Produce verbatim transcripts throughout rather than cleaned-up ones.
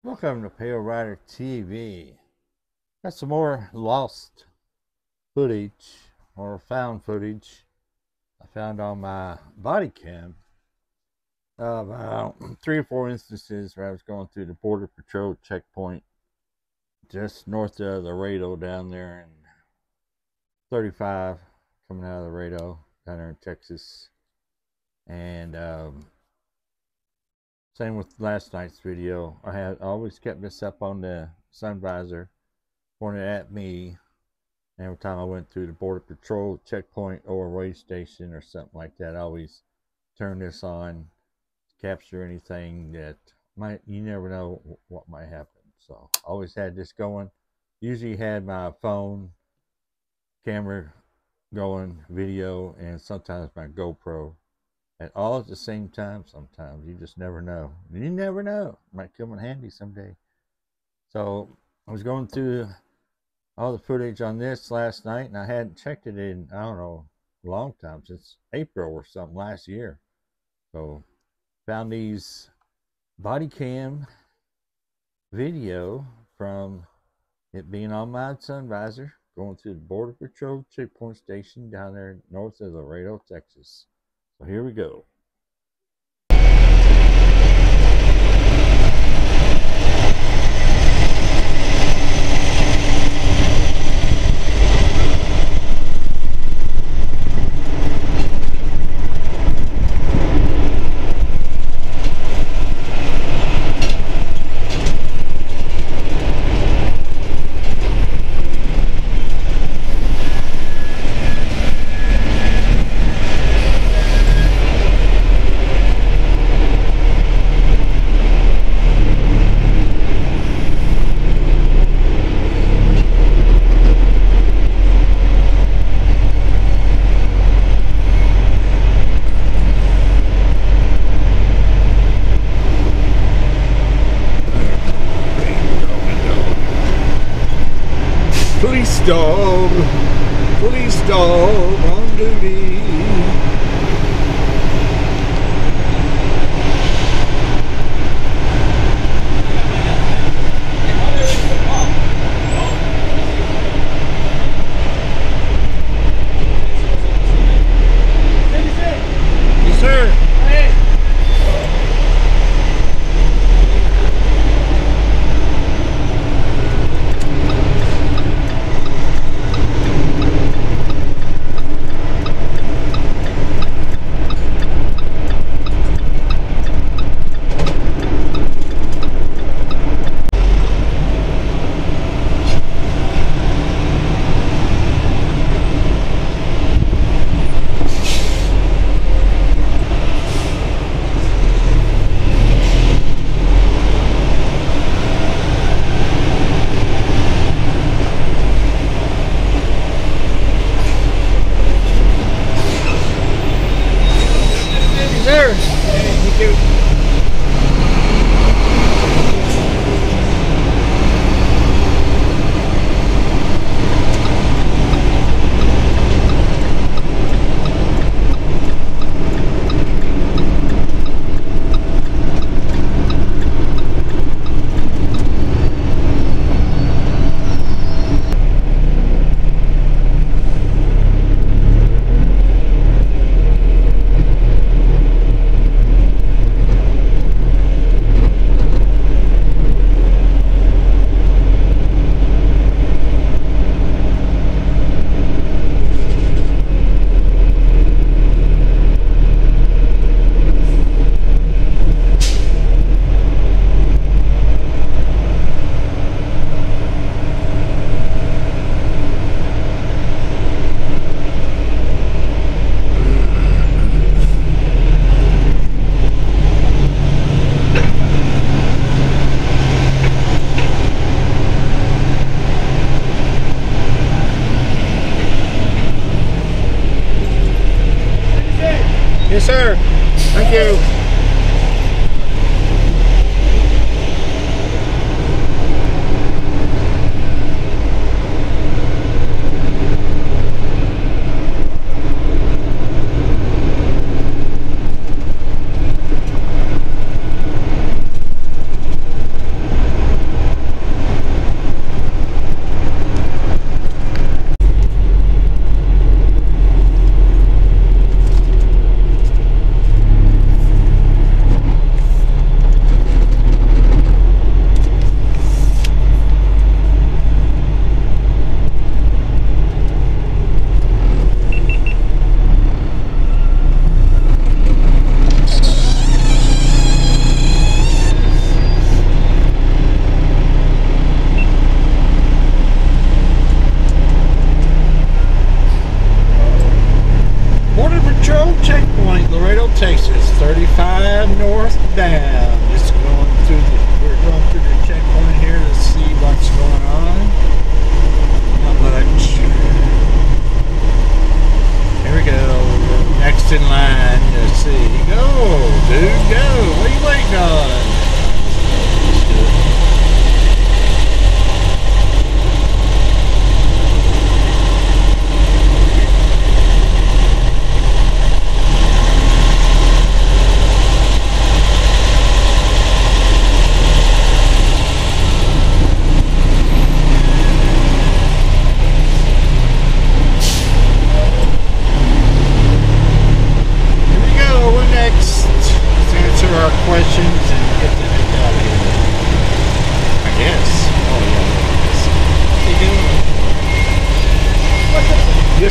Welcome to Palerider T V. Got some more lost footage or found footage I found on my body cam of about three or four instances where I was going through the Border Patrol checkpoint just north of the Laredo down there in thirty-five, coming out of the Laredo down there in Texas. And um, same with last night's video. I had always kept this up on the sun visor, pointed at me. And every time I went through the Border Patrol checkpoint or a way station or something like that, I always turn this on to capture anything that might, you never know what might happen. So I always had this going. Usually had my phone camera going, video, and sometimes my GoPro. And all at the same time sometimes. You just never know. You never know. It might come in handy someday. So I was going through all the footage on this last night, and I hadn't checked it in, I don't know, a long time, since April or something last year. So found these body cam video from it being on my sun visor, going through the Border Patrol checkpoint station down there north of Laredo, Texas. So here we go. Police dog, police dog on duty. Yes, sir.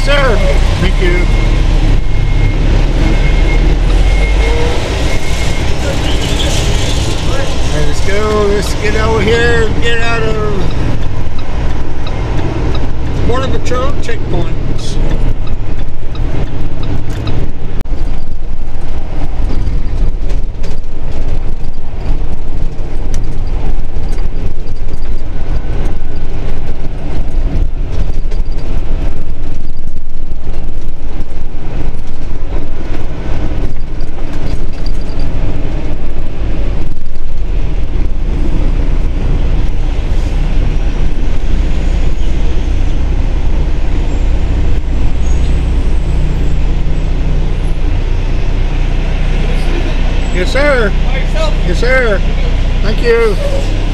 Yes, sir. Thank you. Right, let's go. Let's get over here and get out of Border Patrol checkpoints. Yes, sir. Yes, sir. Thank you.